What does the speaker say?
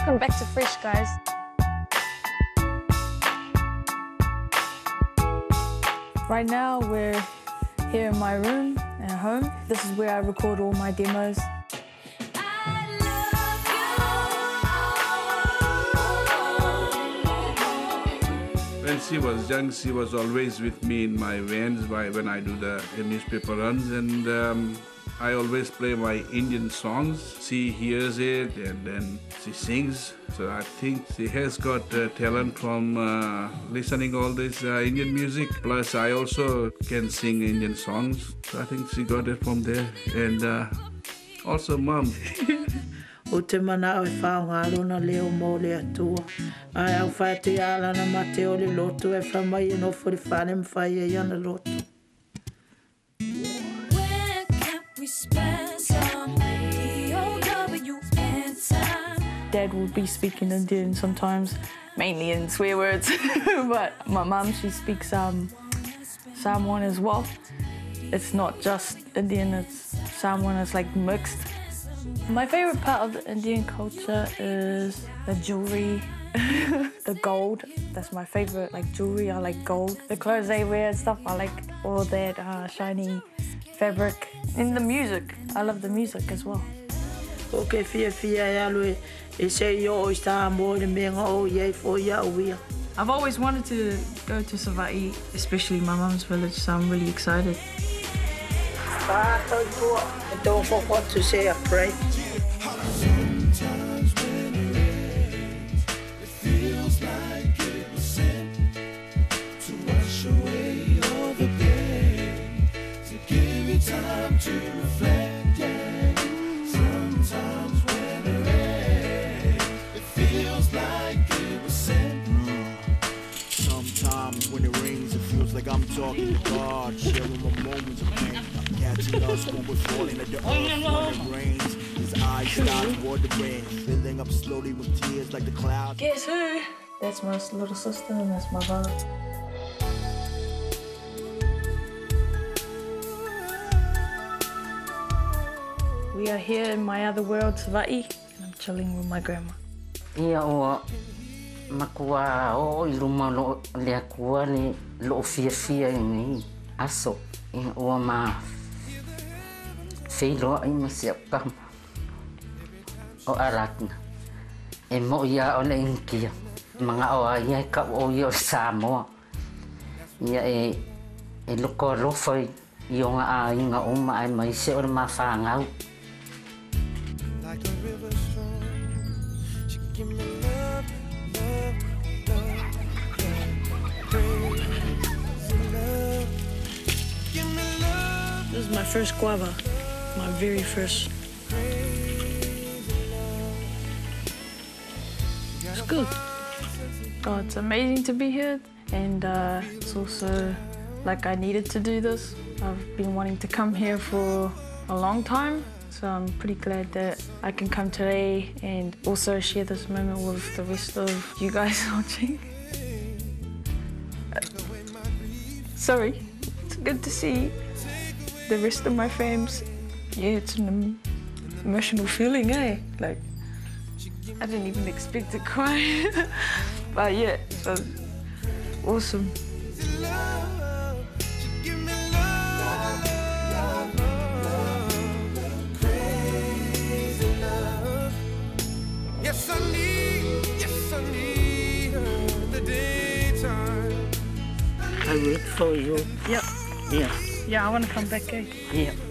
Welcome back to Fresh, guys. Right now we're here in my room at home. This is where I record all my demos. When she was young, she was always with me in my vans when I do the newspaper runs, and I always play my Indian songs. She hears it and then she sings. So I think she has got talent from listening all this Indian music. Plus I also can sing Indian songs. So I think she got it from there. And also Mum. O te mana o e whaongalo na leo mo le atua. Ai au whai te ala na mate o le loto e whamai e no fori whane mwhai e iana loto. Where can we spend some POWN Dad will be speaking Indian sometimes, mainly in swear words. But my mum, she speaks Samoan as well. It's not just Indian, it's Samoan, it's like mixed. My favorite part of the Indian culture is the jewelry, the gold. That's my favorite, like jewelry. I like gold. The clothes they wear and stuff, I like all that shiny fabric. And the music, I love the music as well. Okay, fia e alu e se yo o sta mo le menga o ye fo ya o ia. I've always wanted to go to Savai'i, especially my mum's village, so I'm really excited. Don't forget to say a prayer. Sometimes when it rains, it feels like it was sent to wash away all the pain, to give you time to reflect. Yeah. Sometimes when it rains, it feels like it was sent. Sometimes when it rains, it feels like I'm talking to God, sharing my moments of pain. Catching us when we're falling at the earth when it rains. His eyes start toward the rain, filling up slowly with tears like the clouds. Guess who? That's my little sister and that's my brother. We are here in my other world, Savai'i, and I'm chilling with my grandma. Ia o makua o iluma lo le akua ni lo fia ni aso ia o ma feilo ai ma se kam o Aaradhna e mo ia o le inkia mga o ia ka o ia Samoa ia e loko lo foi io nga a inga o mai mai se o ma fangau. Like a river strong, she give me love, love, love, crazy love. Give me love. This is my first guava, my very first. It's good. Oh, it's amazing to be here, and it's also like I needed to do this. I've been wanting to come here for a long time, so I'm pretty glad that I can come today and also share this moment with the rest of you guys watching. Sorry, it's good to see the rest of my fams. Yeah, it's an emotional feeling, eh? Like, I didn't even expect to cry. But yeah, so awesome. Yes, I need her in the daytime. I wait for you. Yep. Yeah. Yeah, I want to come back, eh? Yeah.